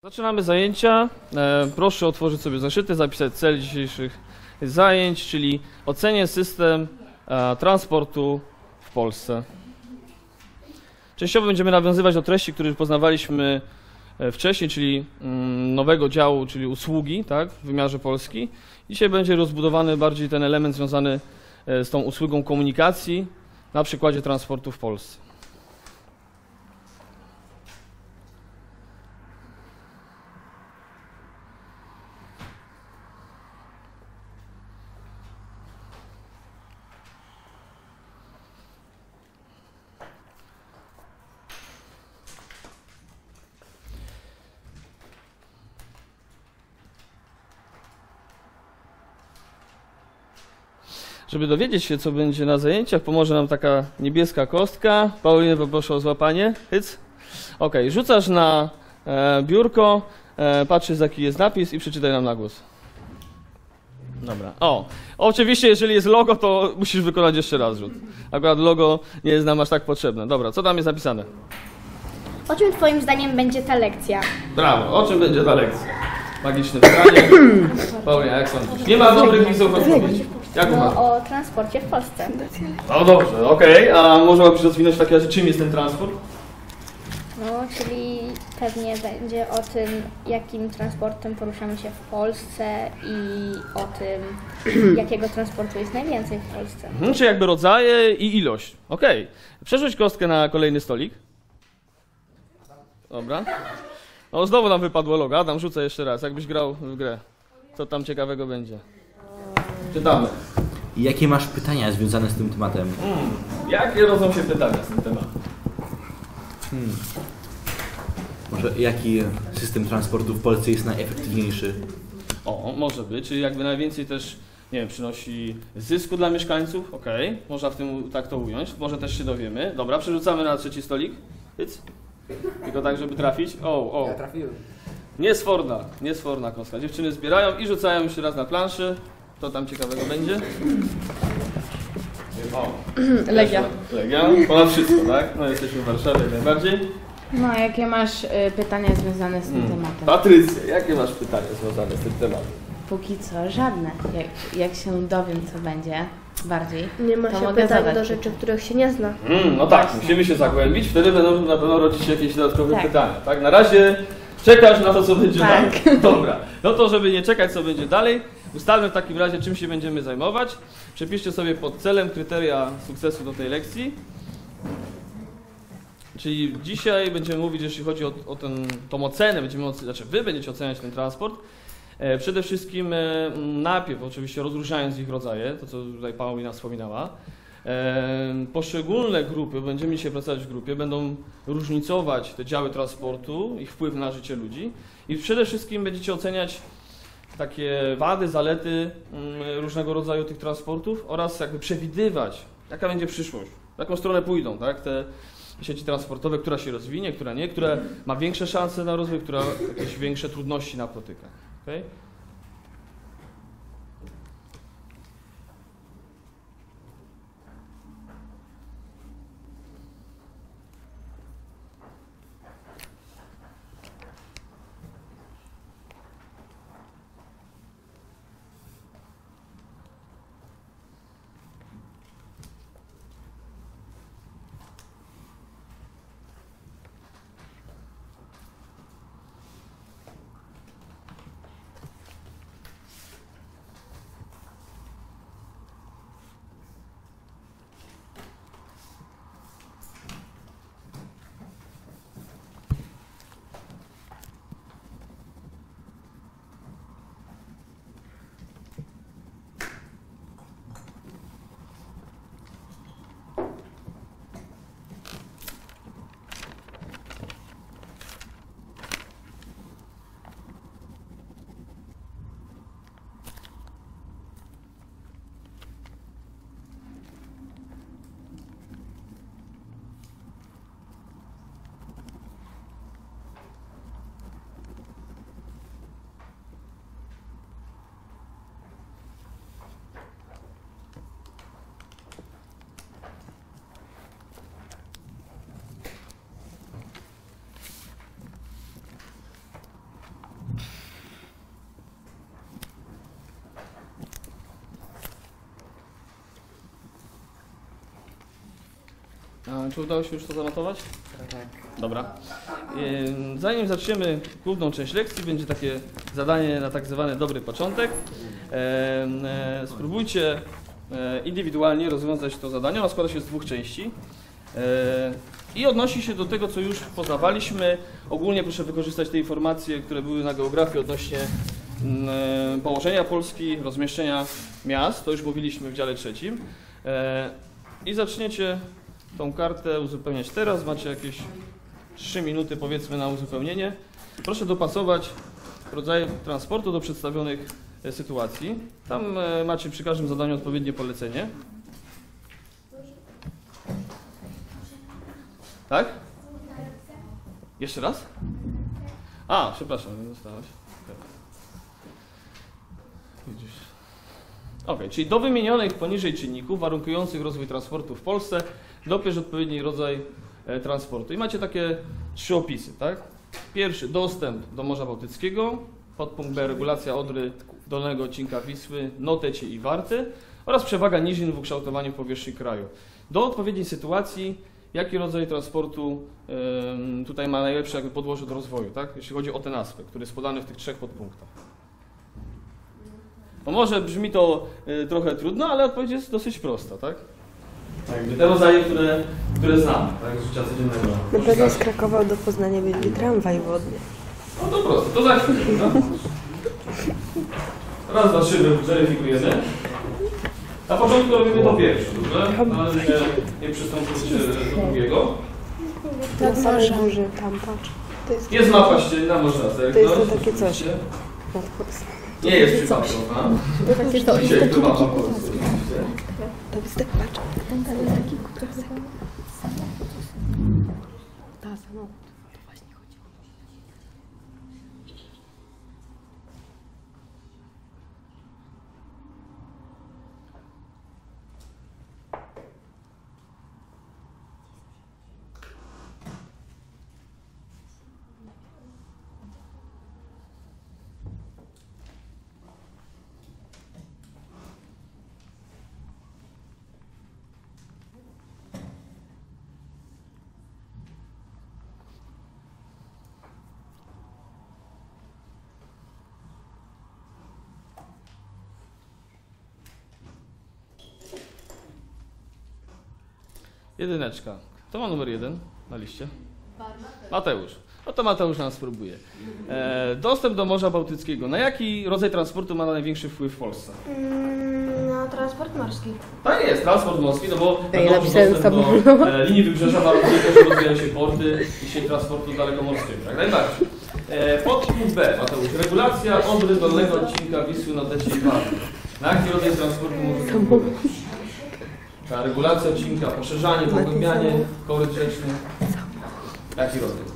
Zaczynamy zajęcia. Proszę otworzyć sobie zeszyty, zapisać cel dzisiejszych zajęć, czyli ocenię system transportu w Polsce. Częściowo będziemy nawiązywać do treści, które poznawaliśmy wcześniej, czyli nowego działu, czyli usługi, tak, w wymiarze Polski. Dzisiaj będzie rozbudowany bardziej ten element związany z tą usługą komunikacji na przykładzie transportu w Polsce. Żeby dowiedzieć się, co będzie na zajęciach, pomoże nam taka niebieska kostka. Paulinę poproszę o złapanie. Hyc. Ok, rzucasz na biurko, patrzysz, jaki jest napis i przeczytaj nam na głos. Dobra. Oczywiście, jeżeli jest logo, to musisz wykonać jeszcze raz rzut. Akurat logo nie jest nam aż tak potrzebne. Dobra, co tam jest napisane? O czym twoim zdaniem będzie ta lekcja? Brawo, o czym będzie ta lekcja? Magiczne pytanie. Paulina, jak sądzisz? Nie ma dobrych widzów odpowiedzi. Jak uważasz? O transporcie w Polsce. No dobrze, okej. A może byś rozwinąć w takim razie, czym jest ten transport? No, czyli pewnie będzie o tym, jakim transportem poruszamy się w Polsce i o tym, jakiego transportu jest najwięcej w Polsce. Czy jakby rodzaje i ilość. Okej. Przerzuć kostkę na kolejny stolik. Dobra. No znowu nam wypadło logo. Adam, rzucę jeszcze raz, jakbyś grał w grę. Co tam ciekawego będzie? Czytamy. I jakie masz pytania związane z tym tematem? Jakie rodzą się pytania z tym tematem? Może jaki system transportu w Polsce jest najefektywniejszy? Może być, czyli jakby najwięcej też, nie wiem, przynosi zysku dla mieszkańców. Okej, można w tym tak to ująć. Może też się dowiemy. Dobra, przerzucamy na trzeci stolik. Hyc. Tylko tak, żeby trafić. Ja trafiłem. Niesforna kostka. Dziewczyny zbierają i rzucają jeszcze raz na planszy. Co tam ciekawego będzie? Legia. Legia. Ponad wszystko, tak? No jesteśmy w Warszawie jak najbardziej. No, jakie masz pytania związane z tym tematem? Patrycja, jakie masz pytania związane z tym tematem? Póki co żadne. Jak się dowiem, co będzie bardziej, Nie ma to się mogę pytań zadać do rzeczy, których się nie zna. No tak, musimy się zagłębić, wtedy będą na pewno rodzić się jakieś dodatkowe Tak. pytania. Tak? Na razie czekasz na to, co będzie Tak. dalej. Dobra, no to żeby nie czekać, co będzie dalej, ustalmy w takim razie, czym się będziemy zajmować. Przepiszcie sobie pod celem kryteria sukcesu do tej lekcji. Czyli dzisiaj będziemy mówić, jeśli chodzi o tą ocenę, wy będziecie oceniać ten transport. Przede wszystkim najpierw oczywiście rozróżniając ich rodzaje, to co tutaj Paulina wspominała. Poszczególne grupy, będziemy dzisiaj pracować w grupie, będą różnicować te działy transportu, ich wpływ na życie ludzi i przede wszystkim będziecie oceniać takie wady, zalety różnego rodzaju tych transportów oraz jakby przewidywać, jaka będzie przyszłość, w jaką stronę pójdą, tak? Te sieci transportowe, która się rozwinie, która nie, która ma większe szanse na rozwój, która jakieś większe trudności napotyka. Okay? Czy udało się już to zanotować? Tak. Dobra. Zanim zaczniemy główną część lekcji, będzie takie zadanie na tak zwany dobry początek. Spróbujcie indywidualnie rozwiązać to zadanie. Ono składa się z 2 części i odnosi się do tego, co już poznawaliśmy. Ogólnie proszę wykorzystać te informacje, które były na geografii odnośnie położenia Polski, rozmieszczenia miast. To już mówiliśmy w dziale 3. I zaczniecie tą kartę uzupełniać teraz. Macie jakieś 3 minuty powiedzmy na uzupełnienie. Proszę dopasować rodzaje transportu do przedstawionych sytuacji. Tam macie przy każdym zadaniu odpowiednie polecenie. Tak? Jeszcze raz? Przepraszam, nie dostałeś. Widzisz. Ok, czyli do wymienionych poniżej czynników warunkujących rozwój transportu w Polsce dopisz odpowiedni rodzaj transportu. I macie takie 3 opisy, tak? Pierwszy, dostęp do Morza Bałtyckiego, podpunkt B, regulacja Odry, dolnego odcinka Wisły, Notecie i Warty oraz przewaga nizin w ukształtowaniu powierzchni kraju. Do odpowiedniej sytuacji, jaki rodzaj transportu tutaj ma najlepsze podłoże do rozwoju, tak? Jeśli chodzi o ten aspekt, który jest podany w tych 3 podpunktach. No może brzmi to trochę trudno, ale odpowiedź jest dosyć prosta, tak? Jakby te rodzaje, które znamy, tak, z życia codziennego. Na pewno z Krakowa do Poznania będzie tramwaj wodny. No to proste, to za chwilę, tak? Raz, dwa, 3 weryfikujemy. Na początku robimy to pierwsze, dobrze? Należy nie przystąpić do drugiego. Na samej górze, tam patrz. To Jest mapa ścienna, można zerknąć. To jest to takie coś. oczywiście. nad Polską. Nie jest przypadkowa. Dzisiaj to mapa Polski. To jest tak, patrz. Tam jest taki kutrek. Ta, samochód. To właśnie chodzi. Jedyneczka. Kto ma numer 1 na liście? Mateusz. No to Mateusz nam spróbuje. Dostęp do Morza Bałtyckiego. Na jaki rodzaj transportu ma największy wpływ w Polsce? Na transport morski. Tak jest, transport morski, no bo Ja wiadomo, że napisałem dostęp do linii wybrzeża warunkują, że rozwijają się porty i sieć transportu dalekomorskiego. Jak najbardziej. Podpunkt B, Mateusz. Regulacja Odry, dolnego odcinka Wisły, Notecie i Warty. Na jaki rodzaj transportu może to wpływać? Ta regulacja odcinka, poszerzanie, pogłębianie koryt rzecznych. Jaki rodzaj?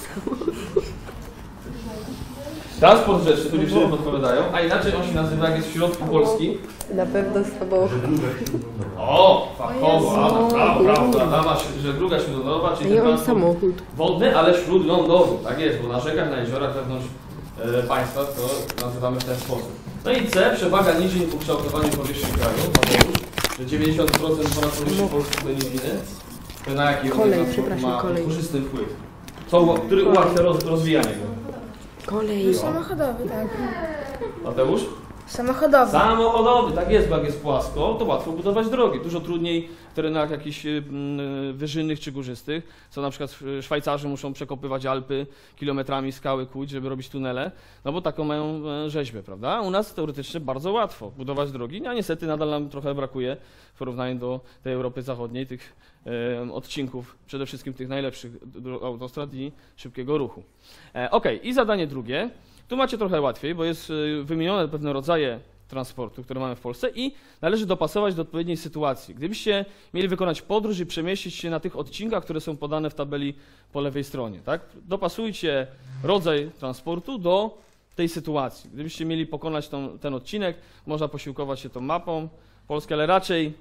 Transport rzeczny, tu dziewczyny podpowiadają, a inaczej on się nazywa, jak jest w środku Polski. Na pewno samochód. O, fachowo, brawa, żegluga śródlądowa, czyli Nie ten on transport samochód. wodny, ale śródlądowy. Tak jest, bo na rzekach, na jeziorach wewnątrz państwa to nazywamy w ten sposób. No i C, przewaga nizin w ukształtowaniu powierzchni kraju. Że 90% ponad powierzchni Polski to niziny. To na jaki rodzaj transportu ma korzystny wpływ? Który ułatwia rozwijanie go? Kolej. Samochodowy, tak. Mateusz? Samochodowy. Samochodowy, tak jest, bo jak jest płasko, to łatwo budować drogi. Dużo trudniej w terenach jakichś wyżynnych czy górzystych, co na przykład Szwajcarzy muszą przekopywać Alpy, kilometrami skały kłuć, żeby robić tunele, no bo taką mają rzeźbę, prawda? U nas teoretycznie bardzo łatwo budować drogi, a niestety nadal nam trochę brakuje w porównaniu do tej Europy Zachodniej, tych odcinków, przede wszystkim tych najlepszych autostrad i szybkiego ruchu. Ok, i zadanie drugie. Tu macie trochę łatwiej, bo jest wymienione pewne rodzaje transportu, które mamy w Polsce i należy dopasować do odpowiedniej sytuacji. Gdybyście mieli wykonać podróż i przemieścić się na tych odcinkach, które są podane w tabeli po lewej stronie, tak? Dopasujcie rodzaj transportu do tej sytuacji. Gdybyście mieli pokonać ten odcinek, można posiłkować się tą mapą Polski, ale raczej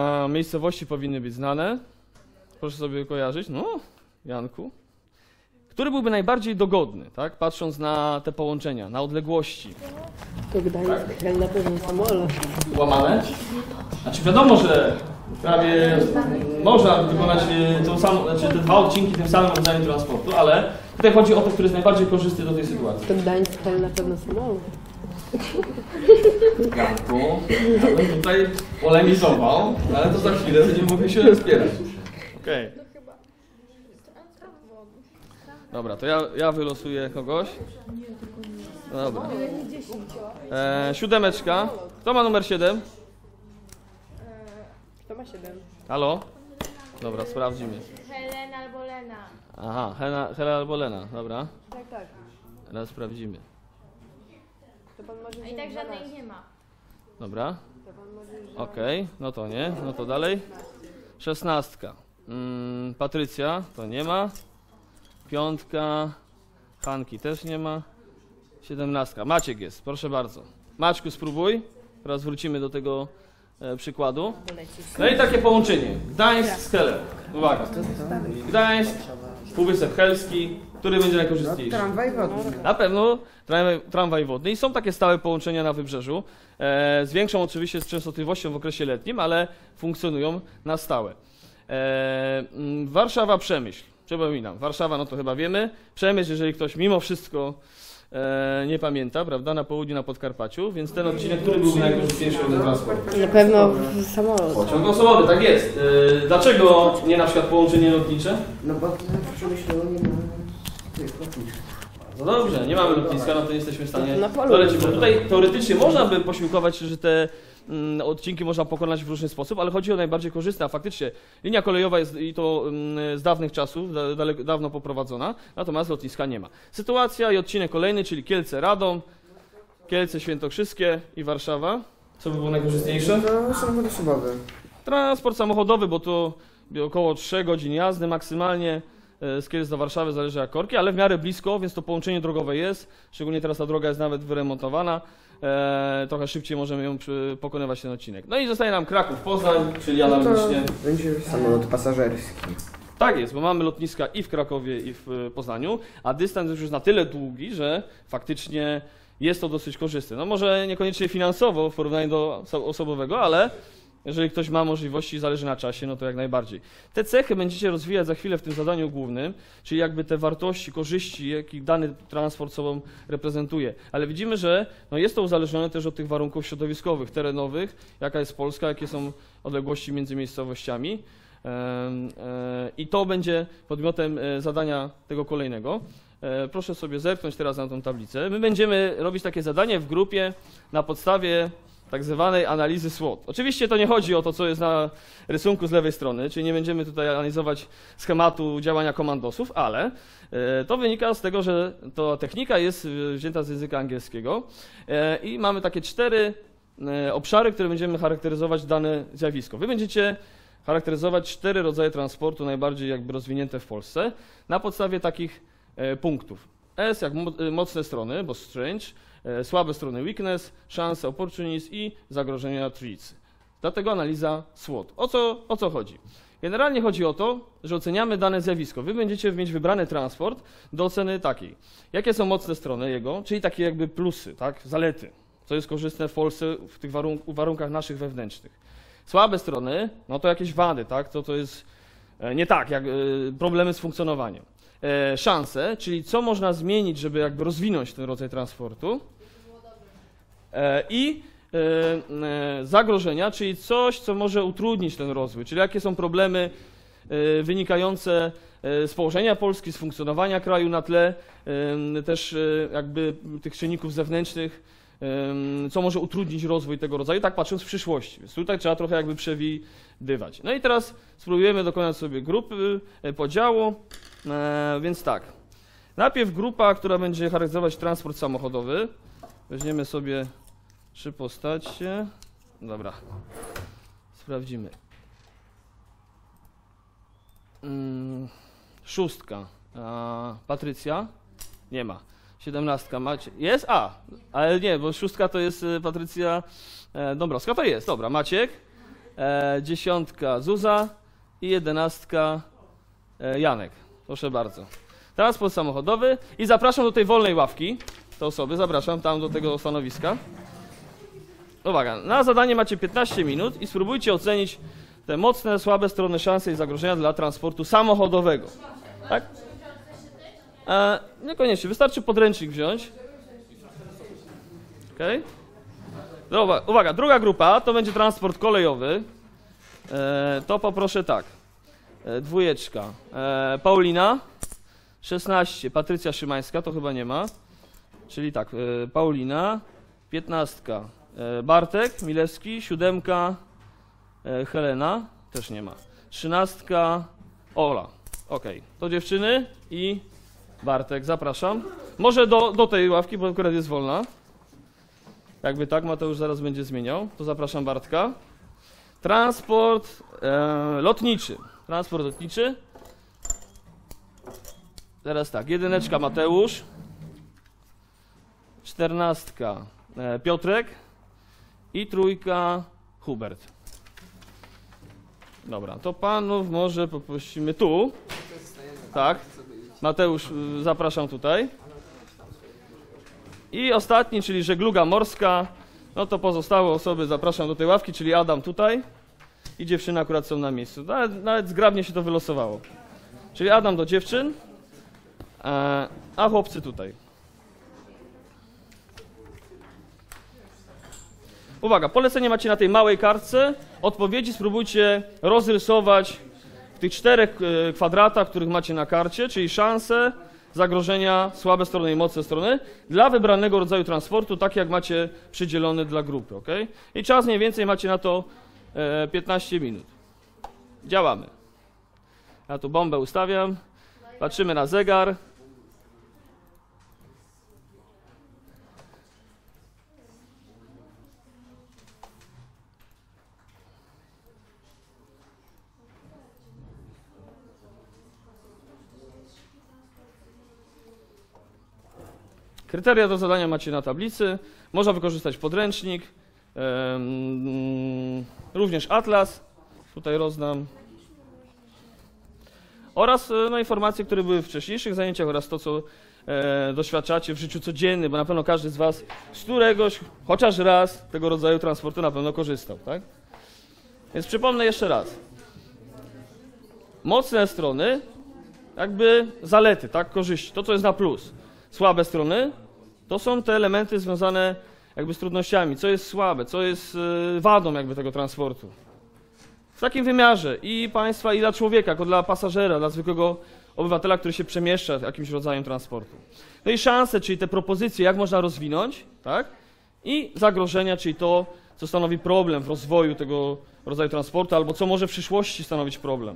miejscowości powinny być znane. Proszę sobie kojarzyć. No, Janku. który byłby najbardziej dogodny, tak? Patrząc na te połączenia, na odległości. To Gdańsk, tak? Na pewno samolot. Łamane? Znaczy wiadomo, że prawie można wykonać te dwa odcinki tym samym rodzajem transportu, ale tutaj chodzi o to, który jest najbardziej korzystny do tej sytuacji. To Gdańsk, tak? Na pewno samolot. Janku, ja bym tutaj polemizował, ale to za chwilę będziemy mogli się wspierać. Okej. Dobra, to ja wylosuję kogoś. Dobra. 7. Kto ma numer 7? Kto ma 7? Halo? Dobra, sprawdzimy. Helen albo Lena. Aha, Hela albo Lena, dobra. Tak. Teraz sprawdzimy. To pan może I wziąć tak 12. żadnej nie ma. Dobra, To pan może wziąć okej, no to nie, no to dalej. 16. Patrycja, to nie ma. 5. Hanki też nie ma. 17. Maciek jest, proszę bardzo. Maćku, spróbuj. Teraz wrócimy do tego przykładu. No i takie połączenie. Gdańsk z Helem. Uwaga. Gdańsk, Półwysep Helski. Który będzie najkorzystniejszy? Tramwaj wodny. Na pewno tramwaj wodny. I są takie stałe połączenia na wybrzeżu. Z większą oczywiście częstotliwością w okresie letnim, ale funkcjonują na stałe. Warszawa, Przemyśl. Przypominam, Warszawa, no to chyba wiemy. Przemyśl, jeżeli ktoś mimo wszystko nie pamięta, prawda, na południu, na Podkarpaciu, więc ten odcinek, który byłby najkorzystniejszy do transportu? Na pewno samolot. Pociąg osobowy, tak jest. Dlaczego nie na przykład połączenie lotnicze? No bo w Przemyślu nie ma tych lotnisk. No dobrze, nie mamy lotniska, no to nie jesteśmy w stanie Na polu. dolecieć. Bo tutaj teoretycznie można by posiłkować się, że te odcinki można pokonać w różny sposób, ale chodzi o najbardziej korzystne, a faktycznie linia kolejowa jest i to z dawnych czasów, dawno poprowadzona, natomiast lotniska nie ma. Sytuacja i odcinek kolejny, czyli Kielce-Radom, Kielce-Świętokrzyskie i Warszawa. Co by było najkorzystniejsze? To samochód osobowy. Transport samochodowy, bo to około 3 godzin jazdy maksymalnie z Kielc do Warszawy, zależy jak korki, ale w miarę blisko, więc to połączenie drogowe jest, szczególnie teraz ta droga jest nawet wyremontowana, trochę szybciej możemy ją pokonywać ten odcinek. No i zostaje nam Kraków, Poznań, czyli To analogicznie. będzie samolot pasażerski. Tak jest, bo mamy lotniska i w Krakowie, i w Poznaniu, a dystans już jest na tyle długi, że faktycznie jest to dosyć korzystne. No może niekoniecznie finansowo w porównaniu do osobowego, ale jeżeli ktoś ma możliwości, zależy na czasie, no to jak najbardziej. Te cechy będziecie rozwijać za chwilę w tym zadaniu głównym, czyli jakby te wartości, korzyści, jakie dany transport sobą reprezentuje. Ale widzimy, że no jest to uzależnione też od tych warunków środowiskowych, terenowych, jaka jest Polska, jakie są odległości między miejscowościami. I to będzie podmiotem zadania tego kolejnego. Proszę sobie zerknąć teraz na tą tablicę. My będziemy robić takie zadanie w grupie na podstawie tak zwanej analizy SWOT. Oczywiście to nie chodzi o to, co jest na rysunku z lewej strony, czyli nie będziemy tutaj analizować schematu działania komandosów, ale to wynika z tego, że ta technika jest wzięta z języka angielskiego i mamy takie 4 obszary, które będziemy charakteryzować dane zjawisko. Wy będziecie charakteryzować 4 rodzaje transportu najbardziej jakby rozwinięte w Polsce na podstawie takich punktów. S jak mocne strony, bo strength, słabe strony weakness, szanse opportunity i zagrożenia threats. Dlatego analiza SWOT. O co chodzi? Generalnie chodzi o to, że oceniamy dane zjawisko. Wy będziecie mieć wybrany transport do oceny takiej. Jakie są mocne strony jego, czyli takie jakby plusy, tak, zalety, co jest korzystne w Polsce w tych warunkach naszych wewnętrznych. Słabe strony, no to jakieś wady, tak, to jest nie tak, jak problemy z funkcjonowaniem. Szanse, czyli co można zmienić, żeby jakby rozwinąć ten rodzaj transportu. I zagrożenia, czyli coś, co może utrudnić ten rozwój, czyli jakie są problemy wynikające z położenia Polski, z funkcjonowania kraju na tle też jakby tych czynników zewnętrznych, co może utrudnić rozwój tego rodzaju, tak patrząc w przyszłości. Więc tutaj trzeba trochę jakby przewidywać. No i teraz spróbujemy dokonać sobie grupy podziału, więc tak. Najpierw grupa, która będzie charakteryzować transport samochodowy. Weźmiemy sobie 3 postacie. Dobra, sprawdzimy. 6. Patrycja? Nie ma. 17. Macie. Jest? Ale nie, bo 6 to jest Patrycja Dąbrowska. To jest, dobra. Maciek. 10. Zuza i 11. Janek. Proszę bardzo. Transport samochodowy i zapraszam do tej wolnej ławki. Te osoby, zapraszam tam do tego stanowiska. Uwaga, na zadanie macie 15 minut i spróbujcie ocenić te mocne, słabe strony, szanse i zagrożenia dla transportu samochodowego. Tak? Niekoniecznie, wystarczy podręcznik wziąć. Okay. Uwaga, druga grupa to będzie transport kolejowy. To poproszę tak. 2. Paulina. 16. Patrycja Szymańska, to chyba nie ma. Czyli tak, Paulina. 15. Bartek Milewski. 7. Helena. Też nie ma. 13. Ola. Ok, to dziewczyny i Bartek, zapraszam. Może do tej ławki, bo akurat jest wolna. Jakby tak, Mateusz zaraz będzie zmieniał. To zapraszam Bartka. Transport lotniczy. Transport lotniczy. Teraz tak, 1. Mateusz. 14. Piotrek. I 3. Hubert. Dobra, to panów może poprosimy tu. Tak. Mateusz, zapraszam tutaj. I ostatni, czyli żegluga morska. No to pozostałe osoby zapraszam do tej ławki, czyli Adam tutaj. I dziewczyny akurat są na miejscu. Nawet zgrabnie się to wylosowało. Czyli Adam do dziewczyn, a chłopcy tutaj. Uwaga, polecenie macie na tej małej kartce. Odpowiedzi spróbujcie rozrysować w tych 4 kwadratach, których macie na karcie, czyli szanse, zagrożenia, słabe strony i mocne strony dla wybranego rodzaju transportu, tak jak macie przydzielony dla grupy. Ok? I czas mniej więcej macie na to 15 minut. Działamy. Ja tu bombę ustawiam. Patrzymy na zegar. Kryteria do zadania macie na tablicy. Można wykorzystać podręcznik, również atlas. Tutaj rozdam. Oraz informacje, które były w wcześniejszych zajęciach oraz to, co doświadczacie w życiu codziennym, bo na pewno każdy z Was z któregoś, chociaż raz tego rodzaju transportu na pewno korzystał, tak? Więc przypomnę jeszcze raz. Mocne strony, jakby zalety, tak? Korzyści, to co jest na plus. Słabe strony to są te elementy związane jakby z trudnościami, co jest słabe, co jest wadą jakby tego transportu. W takim wymiarze i państwa, i dla człowieka, jako dla pasażera, dla zwykłego obywatela, który się przemieszcza jakimś rodzajem transportu. No i szanse, czyli te propozycje, jak można rozwinąć, tak? I zagrożenia, czyli to, co stanowi problem w rozwoju tego rodzaju transportu, albo co może w przyszłości stanowić problem.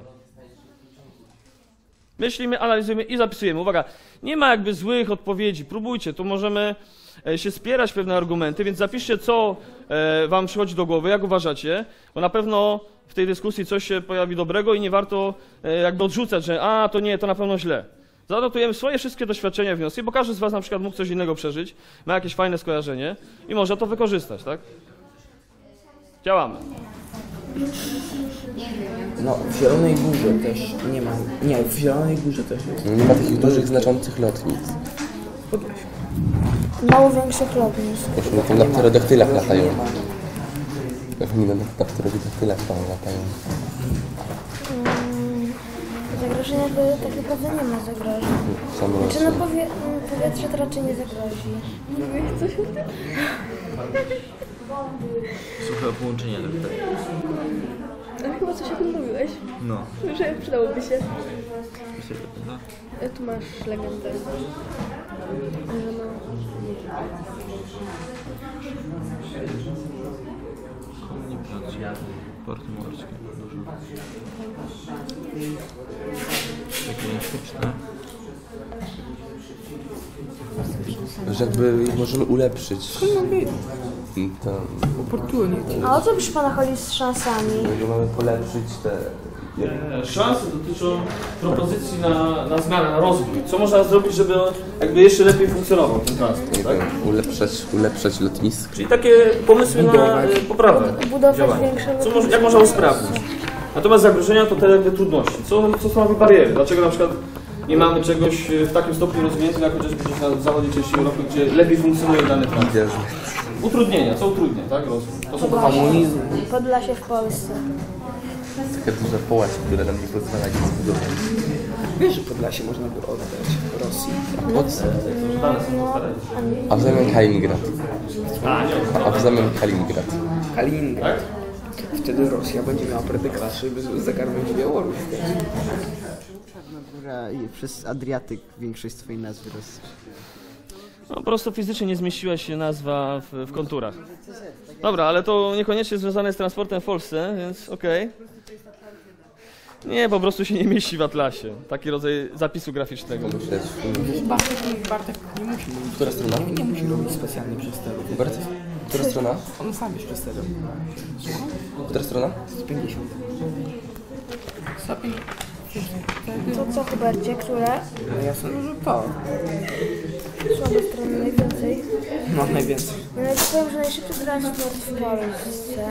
Myślimy, analizujemy i zapisujemy. Uwaga, nie ma jakby złych odpowiedzi, próbujcie, tu możemy się spierać w pewne argumenty, więc zapiszcie, co wam przychodzi do głowy, jak uważacie, bo na pewno w tej dyskusji coś się pojawi dobrego i nie warto jakby odrzucać, że to nie, to na pewno źle. Zanotujemy swoje wszystkie doświadczenia, wnioski, bo każdy z was na przykład mógł coś innego przeżyć, ma jakieś fajne skojarzenie i może to wykorzystać, tak? Działamy. No, w Zielonej Górze też nie ma. Nie, w Zielonej Górze też jest. Nie ma takich dużych, znaczących lotnic. Mało większych lotnisk. No to na pterodaktylach latają. Na pterodaktylach tam latają. Zagrożenia to tak naprawdę nie ma zagrożeń. Znaczy no powietrze to raczej nie zagrozi. Mówisz coś o tym? Suche połączenia do tutaj. Ale chyba coś o tym mówiłeś. No. Że przydałoby się. Myślę, że no. Tu masz legendę. No. Komunikacja, porty morskie, dużo. Takie sztuczne. Że jakby ich możemy ulepszyć. A o co przy pana chodzi z szansami? Że mamy polepszyć te... Szanse dotyczą propozycji na zmianę, na rozwój. Co można zrobić, żeby jakby jeszcze lepiej funkcjonował ten transport, tak? Ulepszać lotnisk. Czyli takie pomysły na poprawę Budować większe lotniska. jak można usprawnić. Natomiast zagrożenia to te jakby trudności. Co stanowi bariery? Dlaczego na przykład nie mamy czegoś w takim stopniu rozwiniętego, jak chociażby gdzieś na zachodniej części Europy, gdzie lepiej funkcjonuje dany transport. Utrudnienia, co utrudnia, tak? To są Komunizm. Podlasie w Polsce. Taka duża połać, która nam nie pozwala nic zbudować. Wiesz, że Podlasie można by oddać Rosji. A w zamian Kaliningrad. A w zamian Kaliningrad. Kaliningrad. Wtedy Rosja będzie miała predyklaszy, by zagarnąć Białoruś. Która przez Adriatyk większość swojej nazwy No, po prostu fizycznie nie zmieściła się nazwa w konturach. Dobra, ale to niekoniecznie związane z transportem w Polsce, więc okej. Nie, po prostu się nie mieści w atlasie. Taki rodzaj zapisu graficznego. Bartek nie musi mówić. Która strona? Nie musi robić specjalnie przedstawy. Hubert? Która strona? On sam jest przedstawiał. Która strona? 150. To co, Hubercie, które? No ja sądzę, że to. Słabe strony najwięcej. No najwięcej. No ja ci powiem, że najszybszy transport w Polsce.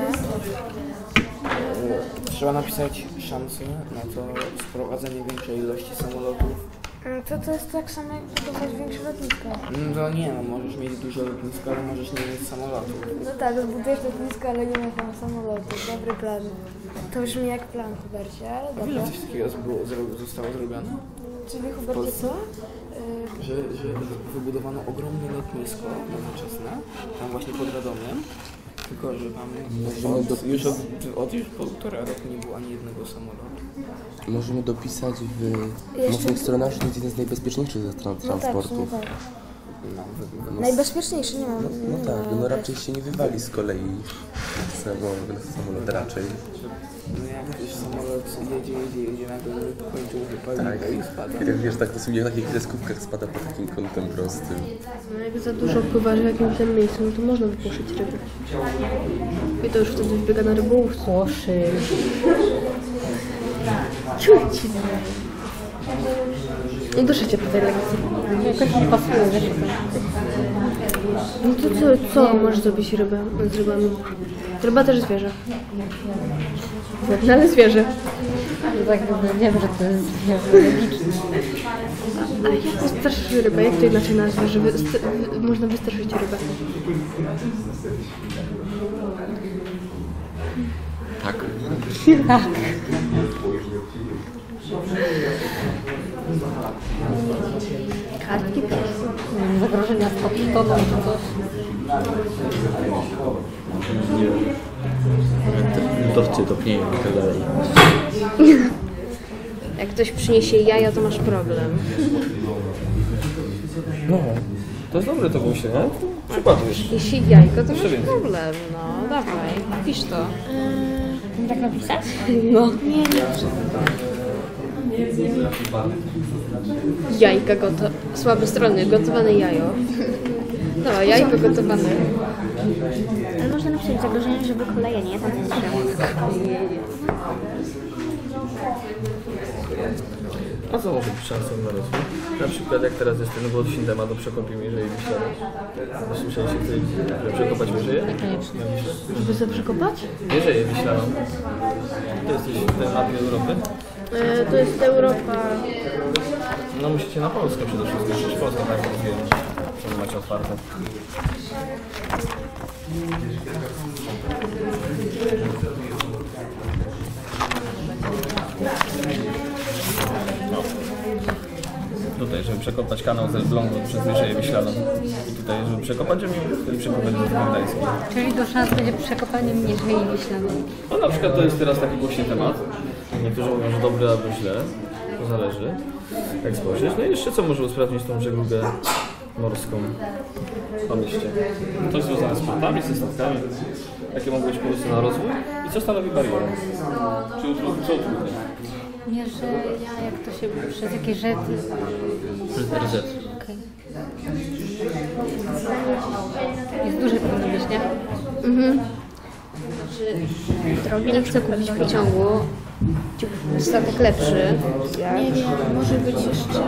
Trzeba napisać szanse na to sprowadzenie większej ilości samolotów. To jest tak samo jak budować większe lotnisko. No to nie, no możesz mieć duże lotnisko, ale możesz nie mieć samolotu. No tak, zbudujesz lotnisko, ale nie ma tam samolotu. Dobry plan. To brzmi jak plan, Hubercie, ale A wiele dobra. coś takiego zostało zrobione? Czyli Hubercie co? Że wybudowano ogromne lotnisko nowoczesne, tam właśnie pod Radomiem. Tylko, że tam już po 1,5 roku nie było ani jednego samolotu. Możemy dopisać w mocnych stronach, że to jest jeden z najbezpieczniejszych transportów. No tak. Najbezpieczniejszy, nie mam. No tak, no raczej się nie wywali z kolei samolot raczej. No jak ktoś samolot jedzie, nagle kończył wypalić i spada. Jak wiesz, tak dosłownie na takich kreskówkach spada pod takim kątem prostym. No jak za dużo pływasz w jakimś tam miejscu, no to można wypuszczyć ryby. I to już wtedy wbiega na rybołówce. Płoszy. No do szycia po tej lekcji. Jakoś nie pasuje, wiesz No to co możesz zrobić z rybami? Ryba też zwierzę. No ale zwierzę. co? Tak wiem, że to jest logiczne. A jak wystraszysz rybę? Jak to inaczej nazwać, że można wystraszyć rybę? Tak. Tak. Kartki? Zagrożenia z podszkodą czy coś. Dowcy topnieją i tak dalej. Jak ktoś przyniesie jaja, to masz problem. No, to jest dobre to głosie, nie? Przypadujesz. Jeśli jajko, to masz więcej. problem. No, dawaj, pisz to. Tak napisać? No. Jajka słabe strony, gotowane jajo. No, jajko gotowane. Ale można napisać zagrożenie, że wykolejenie, tam jest A co może być szansą na rozwój? Na przykład jak teraz jest ten głośny temat do przekopie Mierzeji Wiślanej. Słyszeliście kiedyś, że przekopać Mierzeję? Niekoniecznie. Żeby sobie przekopać? Mierzeję Wiślaną. To jesteś w temacie Europy? To jest Europa. No musicie na Polskę przede wszystkim, przecież Polska tak rozwija, że macie otwarte. Tutaj, żeby przekopać kanał z Elblągu przez Mierzeję Wiślaną. I tutaj, żeby przekopać, wtedy przekopać do Gdańskiej. Czyli do szans będzie przekopanie Mierzei Wiślanej. No na przykład to jest teraz taki głośny temat. Niektórzy mówią, że dobry albo źle. To zależy, jak spojrzeć. No i jeszcze co może usprawnić tą żeglugę morską po mieście? Coś związane z portami, ze statkami. Jakie mogą być pomysły na rozwój? I co stanowi barierę? Co utrudnia? Nie, że ja jak to się przez jakieś rzeczy. Przez RZ. Okej. Jest duże powinno być, nie? Mhm. Drogi nie chcę kupić pociągu. Statek lepszy. Nie wiem, może być jeszcze...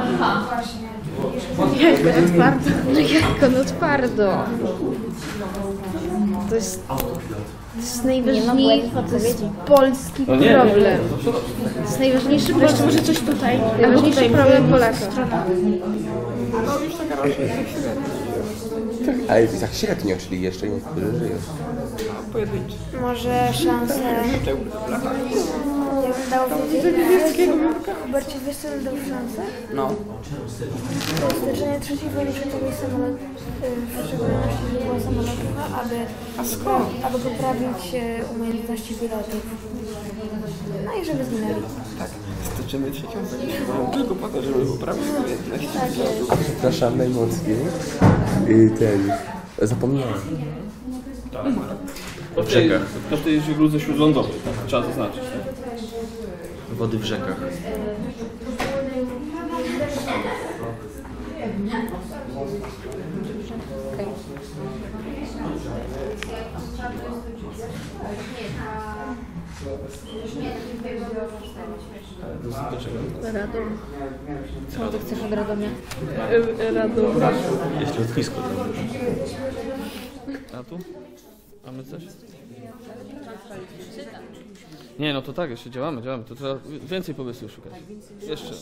Jajko na twardo. Jajko na twardo. To jest To jest Nie ma błędnych odpowiedzi. polski No nie, problem. nie. To jest najważniejszy problem. Jeszcze może coś tutaj. Ale Najważniejszy tutaj problem mówimy Polaka. No już taka raczej tak średnio. Ale tak średnio, czyli jeszcze nie żyje. No, pojedynczy. Może szanse... Czemu? Ja bym dał Hubercie, wiesz co bym dał szansę? No. To jest zdarzenie III wojny światowej samolot, w szczególności nie była samolotowa, aby poprawić umiejętności pilotów. No i żeby zginęli. Tak. Stoczymy trzecią wojnę światową tylko po to, żeby poprawić umiejętności. Tak jest. A przepraszam najmocniej. Zapomniałem. To w tej żegludze śródlądowej, tak? Trzeba zaznaczyć. Tak? Wody w rzekach. Radom. Co ty chcesz od Radomia? Radom. Jest lotnisko tam. A tu? Mamy coś? Nie, no to tak, jeszcze działamy. To trzeba więcej pomysłów szukać. Jeszcze.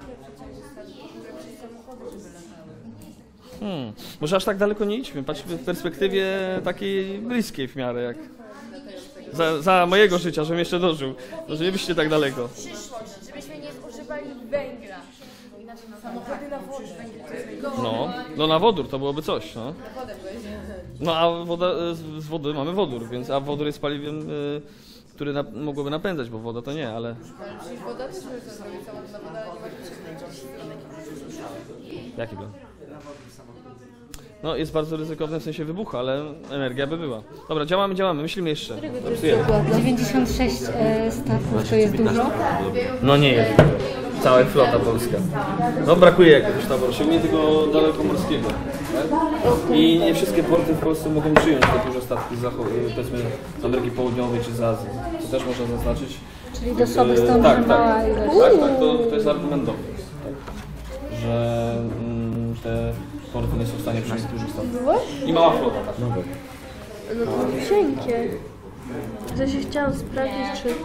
Może aż tak daleko nie idźmy. Patrzmy w perspektywie takiej bliskiej w miarę, jak za mojego życia, żebym jeszcze dożył. Może nie byście tak daleko. Żebyśmy nie zużywali węgla. Samochody na wodę. No na wodór to byłoby coś, no. No a z wody mamy wodór, więc a wodór jest paliwem, który mogłoby napędzać, bo woda to nie, ale... Przecież woda też może zrobić samochód na wodę, ale nie ma Jaki plan? No jest bardzo ryzykowne w sensie wybuchu, ale energia by była. Dobra, działamy, myślimy jeszcze. Zapisujemy. 96 statków to jest dużo? No nie jest. Cała flota polska. No brakuje jakiegoś taboru, nie tylko dalekomorskiego. Tak? I nie wszystkie porty w Polsce mogą przyjąć te duże statki z powiedzmy z Ameryki Południowej czy z Azji. To też można zaznaczyć. Czyli do sobie stąd tak, mała ilość. Tak, to jest argument dobry. Tak? Że te porty nie są w stanie przyjąć dużych statków. I mała flota, tak. No to cienkie. Ja się chciałam sprawdzić, czy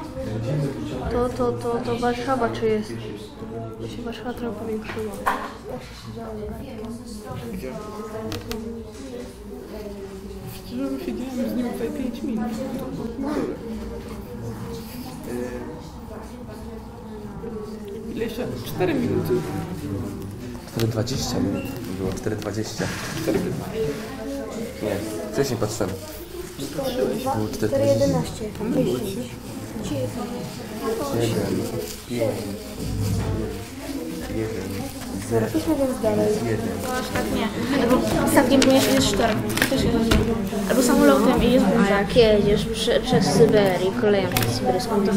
to Warszawa, czy jest. Się Warszawa trochę powiększyła. Szczerze siedziałem z nim tutaj 5 minut. Ile jeszcze? 4 minuty. 4:20 minut było, 4:20. 4:15. Nie, wcześniej patrzyłem. Było 4:20. 4:11. 10. 7, 5, 1, 0, Napiszmy więc dalej. 1. Aż tak nie. Albo statkiem pojedziesz jest sztorm. Też jest rozumiem. Albo samolotem i jest burza. A jak jedziesz przez Syberię, koleją syberyjską, to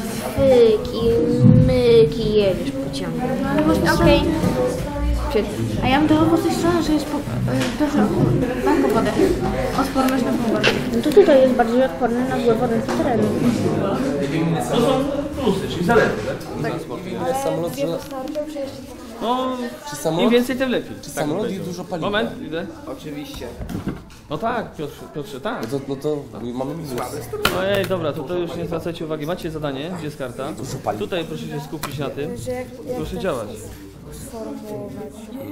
myki jedziesz pociągiem. No ale właśnie, okej. A ja bym dała z tej strony, że jest na wodę. Odporność na powód. No to tutaj jest bardziej odporny na złe warunki terenu. To są plusy, czyli zalety. Tak? Samolot, No, czy im samolot, więcej, tym lepiej. czy Tak samolot bym je powiedział. dużo paliwa? Moment, idę. Oczywiście. No tak, Piotrze, tak. No to mamy minus. Ojej, dobra, to już nie zwracajcie uwagi. Macie zadanie, gdzie jest karta? Dużo paliwa. Tutaj proszę się skupić na tym. Że jak Proszę działać. sformułować.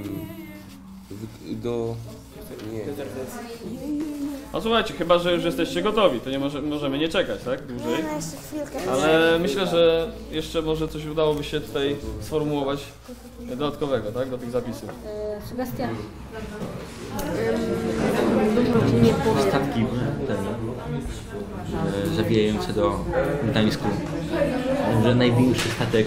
Nie. No słuchajcie, chyba że już jesteście gotowi, to nie możemy nie czekać, tak? Dłużej. No jeszcze chwilkę. Ale myślę, że jeszcze może coś udałoby się tutaj sformułować dodatkowego, tak? Do tych zapisów. Sugestia. Statki zawijające do Gdańsku. Że największy statek,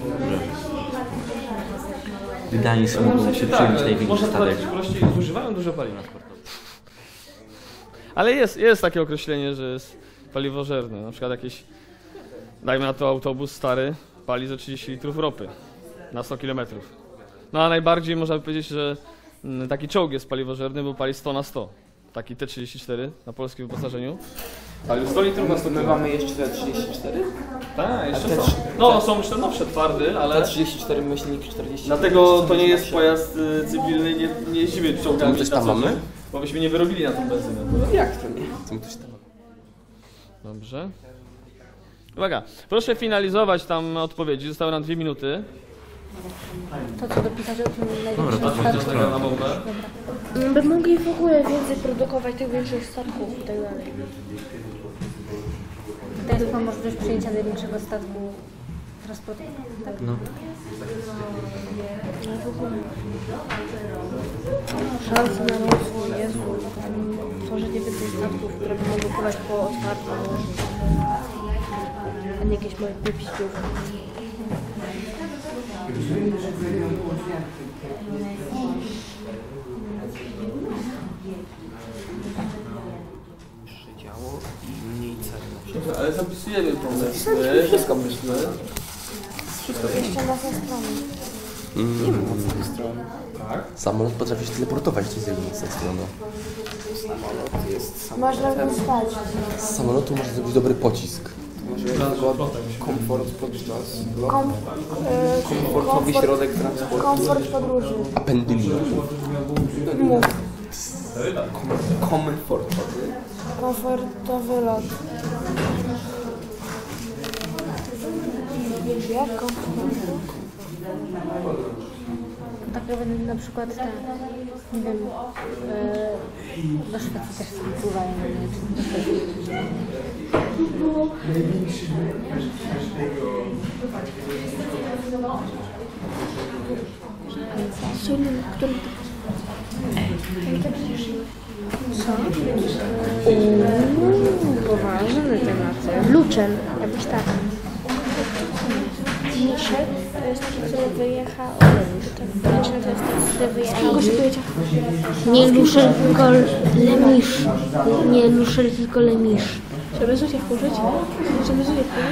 Gdańsk mógł się przyjąć największy Można statek. powiedzieć prościej, zużywają dużo paliwa sportowe. Ale jest takie określenie, że jest paliwożerny. Na przykład jakiś, dajmy na to autobus stary, pali za 30 litrów ropy na 100 km. No a najbardziej można by powiedzieć, że taki czołg jest paliwożerny, bo pali 100 na 100. Taki T-34 na polskim wyposażeniu. Palił 100 litrów na 100 My km. mamy jeszcze te 34? Tak, jeszcze te są. No są już te nowsze, twardy, ale... Te 34 myślnik 40. Dlatego to nie jest pojazd cywilny, nie jeździmy czołgami. To my coś tam na co dzień, mamy? Bo byśmy nie wyrobili na tą benzynę. Jak to nie? Co my coś tam mamy? Dobrze. Uwaga, proszę finalizować tam odpowiedzi, zostały nam 2 minuty. To co dopisać o tym największym statku? Na bombę. By mogli w ogóle więcej produkować tych większych statków i tak dalej. To jest chyba możliwość przyjęcia największego statku transportu. Tak? No. Szanse na rozwój, Jezu, tworzenie więcej statków, które by mogły pływać po otwartym morzu, a nie jakieś małe wypiściówki. Działo i mniej cel. Ale zapisujemy pomysły, wszystko myślę. Jeszcze na tę stronę. Nie ma mocnej strony. Tak? Samolot potrafi się teleportować, to jest jego mocna strona. Samolot jest Można samolotem. tam spać. Z samolotu może zrobić dobry pocisk. Może tylko komfort podczas lotu. Komfortowy środek transportu. Komfort podróży. A pendulino? Mów. Komfortowy. Komfortowy lot. Jak komfortowy? Tak jakby na przykład te, nie wiem, do Szwecji też wpływają, nie? Czy do Szwecji. Który poważny temat. Luczen, jakbyś tak. Miszel to jest taki, który wyjechał. Luczen to jest taki, który wyjechał. Nie Luszel, tylko Lemisz. Nie Luszel, tylko Lemisz. Żeby Zuzię wkurzyć? Żeby Zuzię wkurzyć?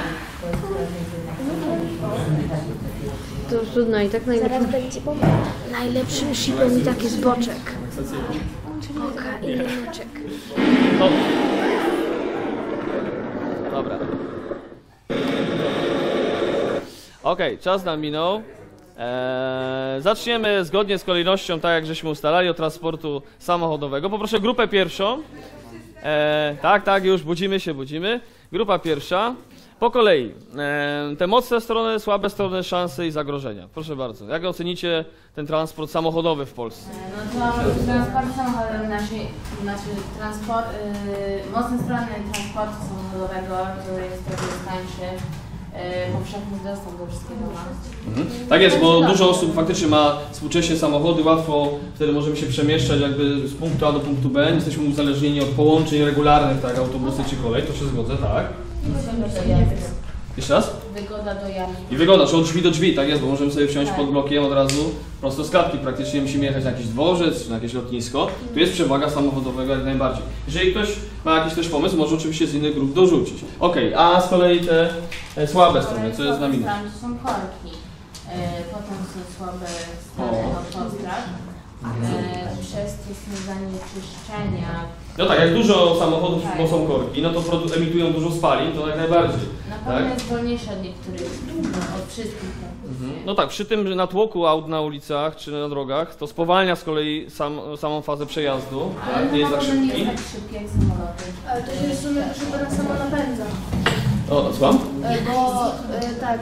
To trudno i tak Zaraz będzie najlepszym shipem i tak jest boczek. Oka i leniuczek. No. Dobra. Okej, czas nam minął. Zaczniemy zgodnie z kolejnością, tak jak żeśmy ustalali, od transportu samochodowego. Poproszę grupę pierwszą. Tak, już budzimy. Grupa pierwsza. Po kolei. Te mocne strony, słabe strony, szanse i zagrożenia. Proszę bardzo. Jak ocenicie ten transport samochodowy w Polsce? No to transport samochodowy, mocne strony transportu samochodowego, który jest trochę tańszy. Powszechny dostęp do wszystkiego ma. Tak jest, bo dużo osób faktycznie ma współcześnie samochody, łatwo wtedy możemy się przemieszczać jakby z punktu A do punktu B, nie jesteśmy uzależnieni od połączeń regularnych, tak, autobusy czy kolej, to się zgodzę, tak. Jeszcze raz? Wygoda do jazdy. I wygoda, że od drzwi do drzwi, tak jest, bo możemy sobie wsiąść pod blokiem od razu prosto z klatki, praktycznie musimy jechać na jakiś dworzec czy na jakieś lotnisko. Tu jest przewaga samochodowego jak najbardziej. Jeżeli ktoś ma jakiś też pomysł, może oczywiście z innych grup dorzucić. Okej, a z kolei te słabe strony, co jest na minus? To są korki, potem są słabe strony autostrad, przez te zanieczyszczenia. No tak, jak dużo samochodów są korki, no to emitują dużo spalin, to jak najbardziej. Na pewno jest wolniejsze od niektórych, od wszystkich. No tak, przy tym natłoku aut na ulicach czy na drogach, to spowalnia z kolei samą fazę przejazdu, tak? Nie jest tak szybki. Nie jest tak szybki jak samoloty. Ale to się w sumie chyba samo napędza. O, słucham? Bo tak,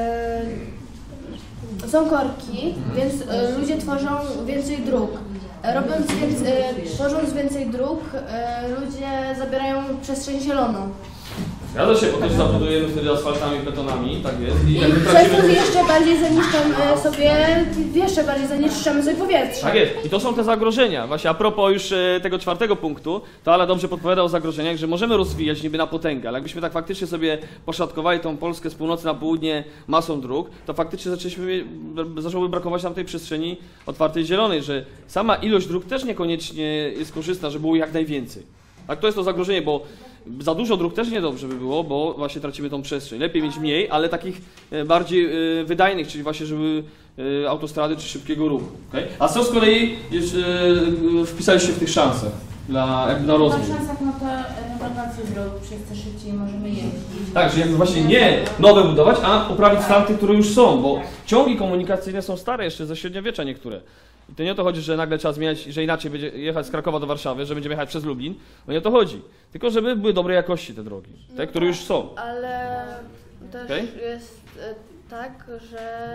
są korki, więc ludzie tworzą więcej dróg. Tworząc więcej dróg, ludzie zabierają przestrzeń zieloną. Zgadza się, bo też zabudujemy wtedy asfaltami, betonami, tak jest. I Przez to jeszcze bardziej zanieczyszczamy sobie powietrze. Tak jest. I to są te zagrożenia. Właśnie a propos już tego 4. punktu, to Ale dobrze podpowiadał o zagrożeniach, że możemy rozwijać niby na potęgę, ale jakbyśmy tak faktycznie sobie poszatkowali tą Polskę z północy na południe masą dróg, to faktycznie zaczęłoby brakować nam tej przestrzeni otwartej zielonej, że sama ilość dróg też niekoniecznie jest korzystna, żeby było jak najwięcej. Tak, to jest to zagrożenie, bo za dużo dróg też niedobrze by było, bo właśnie tracimy tą przestrzeń. Lepiej mieć mniej, ale takich bardziej wydajnych, czyli właśnie, żeby autostrady czy szybkiego ruchu. Okay? A co z kolei wpisaliście w tych szansach jakby na rozwój? W szansach no to renowacji dróg, przez to szybciej możemy jeździć. Tak, że jakby właśnie nie nowe budować, a poprawić tamte, które już są, bo ciągi komunikacyjne są stare jeszcze ze średniowiecza niektóre. I to nie o to chodzi, że nagle trzeba zmieniać, że inaczej będzie jechać z Krakowa do Warszawy, że będziemy jechać przez Lublin. No nie o to chodzi. Tylko żeby były dobrej jakości te drogi, te, które już są. Ale też Okej? jest tak, że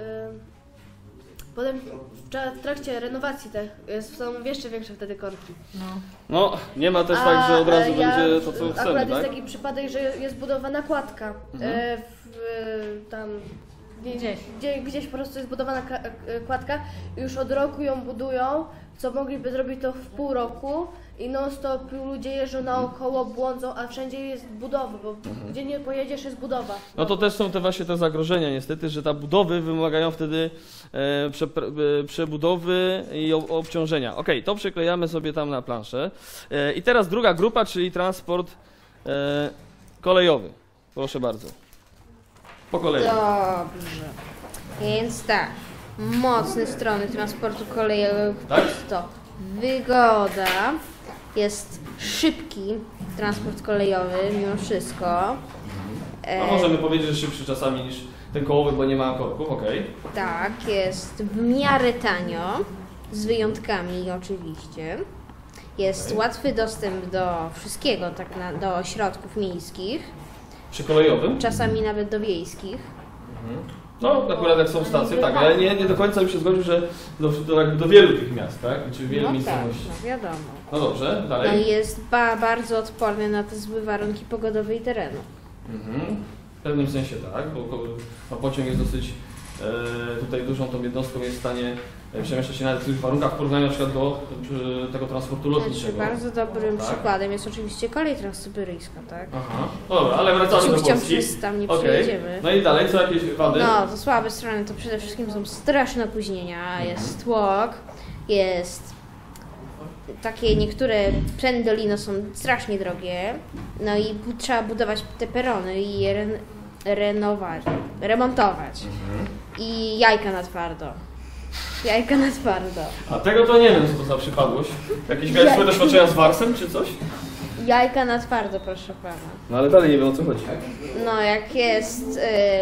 potem w trakcie renowacji są jeszcze większe wtedy korki. No, nie ma też tak, że od razu będzie to, co chcemy, akurat jest tak? taki przypadek, że jest budowana kładka. Tam gdzieś po prostu jest budowana kładka. Już od roku ją budują, co mogliby zrobić to w pół roku i non-stop ludzie jeżdżą naokoło, błądzą, a wszędzie jest budowa, bo gdzie nie pojedziesz jest budowa. No to też są właśnie te zagrożenia niestety, że te budowy wymagają wtedy przebudowy i obciążenia. Ok, to przyklejamy sobie tam na planszę. I teraz druga grupa, czyli transport kolejowy. Proszę bardzo. Po kolei. Dobrze. Więc tak, mocne strony transportu kolejowego Tak? to wygoda, jest szybki transport kolejowy mimo wszystko. No możemy powiedzieć, że szybszy czasami niż ten kołowy, bo nie ma korków, okej. Tak, jest w miarę tanio, z wyjątkami oczywiście. Jest łatwy dostęp do wszystkiego, do ośrodków miejskich. Przy kolejowym? Czasami nawet do wiejskich. No, akurat jak są stacje, tak, ale nie do końca bym się zgodził, że do wielu tych miast, tak? Czy wielu No tak, miejscowości. no wiadomo. No dobrze, dalej. No i jest bardzo odporny na te złe warunki pogodowe i terenu. W pewnym sensie tak, bo pociąg jest dosyć tutaj dużą tą jednostką jest w stanie przemieszczać się nawet w tych warunkach w porównaniu na przykład do tego transportu lotniczego. Bardzo dobrym tak? przykładem jest oczywiście kolej transsyberyjska, tak? Aha, no dobra, ale wracamy do Polski. Tam nie Okay. przyjedziemy. No i dalej, co jakieś wady? No, to słabe strony to przede wszystkim są straszne opóźnienia, jest tłok, jest takie niektóre pendolino są strasznie drogie, no i trzeba budować te perony i je remontować. I jajka na twardo. Jajka na twardo. A tego to nie wiem, co to za przypadłość. Jakieś miałeś swoje doświadczenia z Warsem, czy coś? Jajka na twardo, proszę pana. No ale dalej nie wiem, o co chodzi. No jak jest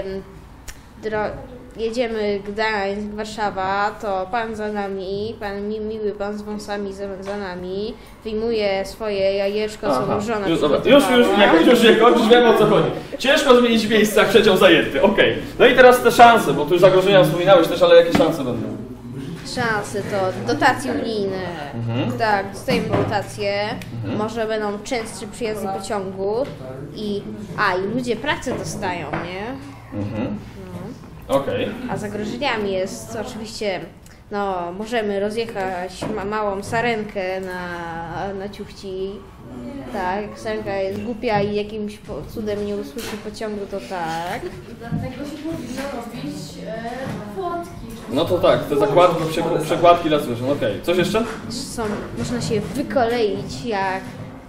jedziemy Gdańsk, Warszawa, to pan za nami, miły pan z wąsami za nami, wyjmuje swoje jajeczko, co mu żona już wiem, o co chodzi. Ciężko zmienić miejsce, jak przeciął zajęty, okej. No i teraz te szanse, bo tu już zagrożenia wspominałeś też, ale jakie szanse będą? Szanse to dotacje unijne. Tak, dostajemy dotacje, może będą częstsze przyjazdy pociągu i ludzie pracę dostają, nie? Okej. A zagrożeniami jest oczywiście, no możemy rozjechać małą sarenkę na ciuchci. Tak, jak sarenka jest głupia i jakimś cudem nie usłyszy pociągu, to tak. Dlatego się powinno robić płotki. No to tak, te zakładki, przekładki dla zwierząt, okej. Coś jeszcze? Można się wykoleić, jak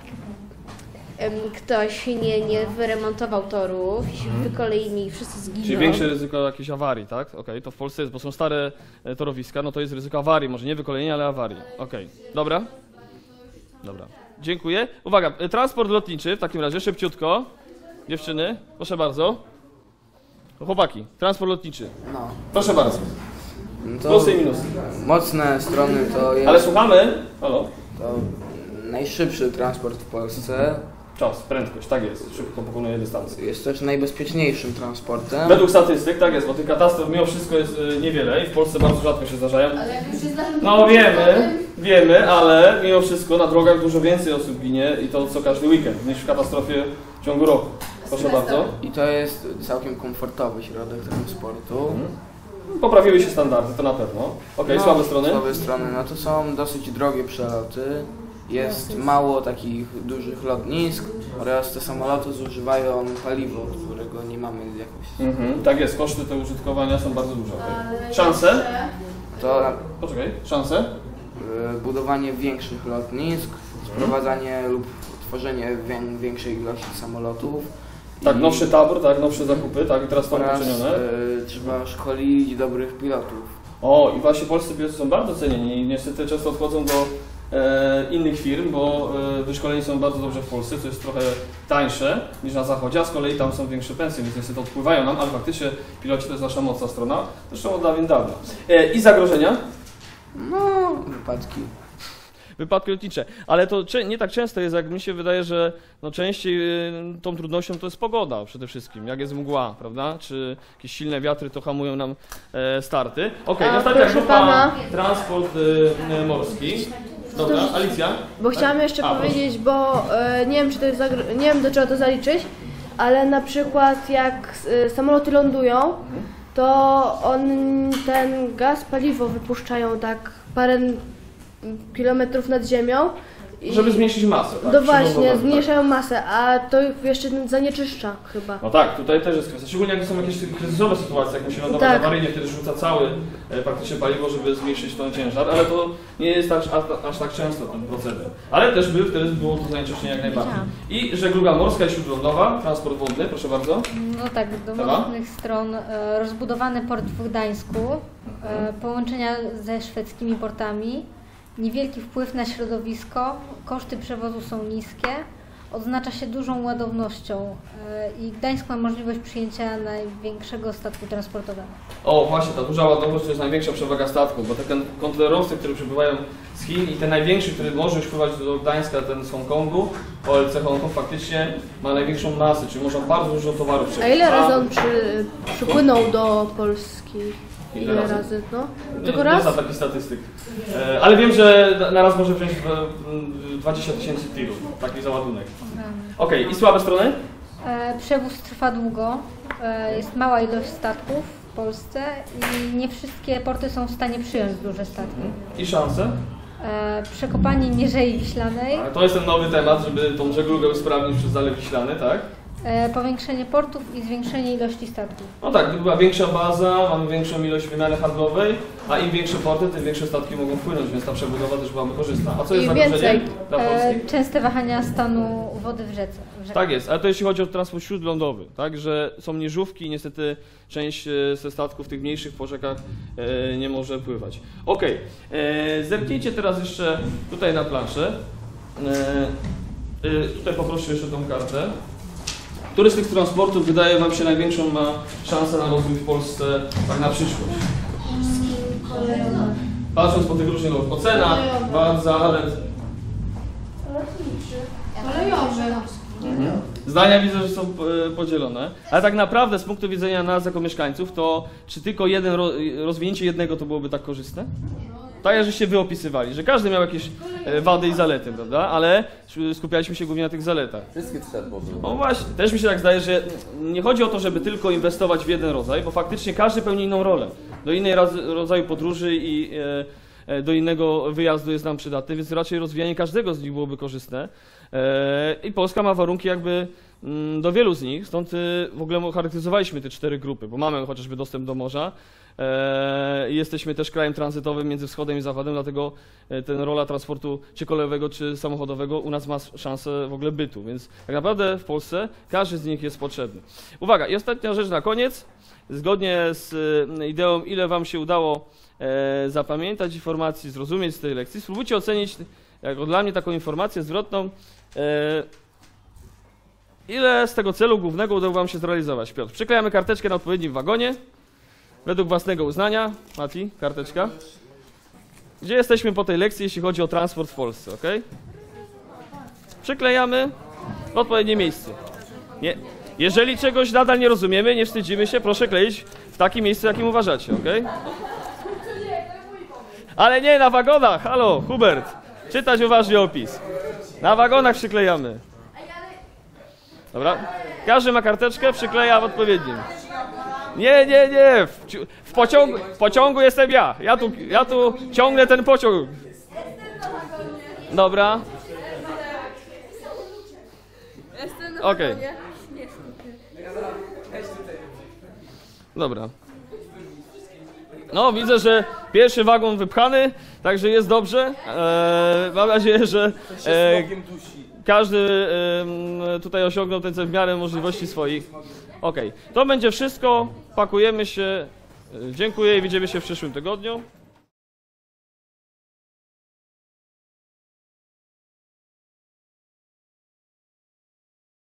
ktoś nie wyremontował torów i się wykoleimy i wszyscy zginą. Czyli większe ryzyko jakiejś awarii, tak? Okej, to w Polsce jest, bo są stare torowiska, no to jest ryzyko awarii, może nie wykolejenia, ale awarii. Okej, dobra? Dobra, dziękuję. Uwaga, transport lotniczy w takim razie, szybciutko. Dziewczyny, proszę bardzo. Chłopaki, transport lotniczy. No. Proszę bardzo. To Plusy i minusy. mocne strony to jest... Ale słuchamy. Halo. To najszybszy transport w Polsce. Czas, prędkość, tak jest. Szybko pokonuje dystansy. Jest też najbezpieczniejszym transportem. Według statystyk, tak jest, bo tych katastrof mimo wszystko jest niewiele i w Polsce bardzo rzadko się zdarzają. Ale jak już się zdarzy... No wiemy, ale mimo wszystko na drogach dużo więcej osób ginie i to co każdy weekend, niż w katastrofie w ciągu roku. Proszę bardzo. I to jest całkiem komfortowy środek transportu. Poprawiły się standardy, to na pewno. Okej, słabe strony? Słabe strony, no to są dosyć drogie przeloty. Jest mało takich dużych lotnisk oraz te samoloty zużywają paliwo, którego nie mamy jakoś. Tak jest, koszty te użytkowania są bardzo duże. Okay. Szanse? To poczekaj, szanse? Budowanie większych lotnisk, sprowadzanie lub tworzenie większej ilości samolotów. Tak, nowszy tabor, tak, nowsze zakupy, tak, i teraz to uczynione. Trzeba szkolić dobrych pilotów. O, i właśnie polscy piloci są bardzo cenieni i niestety często odchodzą do innych firm, bo wyszkoleni są bardzo dobrze w Polsce, co jest trochę tańsze niż na zachodzie, a z kolei tam są większe pensje, więc niestety odpływają nam, ale faktycznie piloci to jest nasza mocna strona, zresztą od dawien dawna. I zagrożenia? No, wypadki. Wypadki lotnicze. Ale to nie tak często jest, jak mi się wydaje, że no częściej tą trudnością to jest pogoda przede wszystkim, jak jest mgła, prawda? Czy jakieś silne wiatry to hamują nam starty. Okej, następna proszę grupa, pana. transport morski. Dobra, Alicja? Bo chciałam jeszcze powiedzieć, bo nie wiem, czy to jest nie wiem, do czego to zaliczyć, ale na przykład jak samoloty lądują, to ten gaz, paliwo wypuszczają tak parę kilometrów nad ziemią. Żeby zmniejszyć masę, tak? No właśnie, zmniejszają masę, a to jeszcze zanieczyszcza chyba. No tak, tutaj też jest kwestia. Szczególnie jak są jakieś kryzysowe sytuacje, jak musi lądować awaryjnie, wtedy rzuca całe praktycznie paliwo, żeby zmniejszyć ten ciężar, ale to nie jest aż tak często ten proceder. Ale też wtedy było to zanieczyszczenie jak najbardziej. I żegluga morska i śródlądowa, transport wodny, proszę bardzo. No tak, do mocnych stron rozbudowany port w Gdańsku, połączenia ze szwedzkimi portami, niewielki wpływ na środowisko, koszty przewozu są niskie, odznacza się dużą ładownością i Gdańsk ma możliwość przyjęcia największego statku transportowego. O, właśnie, ta duża ładowność to jest największa przewaga statku, bo te kontenerowce, które przybywają z Chin i ten największy, który może już wpływać do Gdańska, ten z Hongkongu, OLC Hongkong faktycznie ma największą masę, czyli można bardzo dużo towarów przewieźć. A ile razy on przypłynął do Polski? Ile razy? No? Tylko raz? Nie znam takich statystyk. Ale wiem, że na raz może wziąć 20 000 tirów, taki załadunek. Okej, i słabe strony? Przewóz trwa długo, jest mała ilość statków w Polsce i nie wszystkie porty są w stanie przyjąć duże statki. I szanse? Przekopanie Mierzei Wiślanej. To jest ten nowy temat, żeby tą żeglugę usprawnić przez Zalew Wiślany, tak? Powiększenie portów i zwiększenie ilości statków. No tak, gdyby była większa baza, mamy większą ilość wymiany handlowej, a im większe porty, tym większe statki mogą wpłynąć, więc ta przebudowa też byłaby korzystna. A co jest zagrożeniem dla Polski? Częste wahania stanu wody w rzece. Tak jest, ale to jeśli chodzi o transport śródlądowy, tak, że są mierзówki i niestety część ze statków w tych mniejszych porzekach nie może pływać. Okej, zerknijcie teraz jeszcze tutaj na planszę. Tutaj poproszę jeszcze tą kartę. Który z tych transportów wydaje Wam się największą ma szansę na rozwój w Polsce tak na przyszłość? Patrząc po tych różnych ocena, wad, zalet. Zdania widzę, że są podzielone, ale tak naprawdę z punktu widzenia nas jako mieszkańców, to czy tylko rozwinięcie jednego to byłoby tak korzystne? Tak jak żeście wy opisywali, że każdy miał jakieś wady i zalety, prawda? Ale skupialiśmy się głównie na tych zaletach. Wszystkie trzeba było. No właśnie, też mi się tak zdaje, że nie chodzi o to, żeby tylko inwestować w jeden rodzaj, bo faktycznie każdy pełni inną rolę. Do innej rodzaju podróży i do innego wyjazdu jest nam przydatny, więc raczej rozwijanie każdego z nich byłoby korzystne. I Polska ma warunki jakby do wielu z nich, stąd w ogóle charakteryzowaliśmy te 4 grupy, bo mamy chociażby dostęp do morza. Jesteśmy też krajem tranzytowym między wschodem i zachodem, dlatego ten rola transportu czy kolejowego, czy samochodowego u nas ma szansę w ogóle bytu, więc tak naprawdę w Polsce każdy z nich jest potrzebny. Uwaga, i ostatnia rzecz na koniec. Zgodnie z ideą, ile Wam się udało zapamiętać informacji, zrozumieć z tej lekcji, spróbujcie ocenić, jako dla mnie taką informację zwrotną, ile z tego celu głównego udało Wam się zrealizować. Piotr, przyklejamy karteczkę na odpowiednim wagonie. Według własnego uznania. Mati, karteczka. Gdzie jesteśmy po tej lekcji, jeśli chodzi o transport w Polsce, ok? Przyklejamy w odpowiednie miejsce. Nie. Jeżeli czegoś nadal nie rozumiemy, nie wstydzimy się, proszę kleić w takim miejscu, jakim uważacie, ok? Ale nie, na wagonach, halo, Hubert. Czytać uważnie opis. Na wagonach przyklejamy. Dobra. Każdy ma karteczkę, przykleja w odpowiednim. Nie. W pociągu jestem ja. Ja tu ciągnę ten pociąg. Dobra. Okej. Dobra. No, widzę, że pierwszy wagon wypchany, także jest dobrze. Mam nadzieję, że każdy tutaj osiągnął ten cel w miarę możliwości swoich. Okej, to będzie wszystko. Pakujemy się. Dziękuję i widzimy się w przyszłym tygodniu.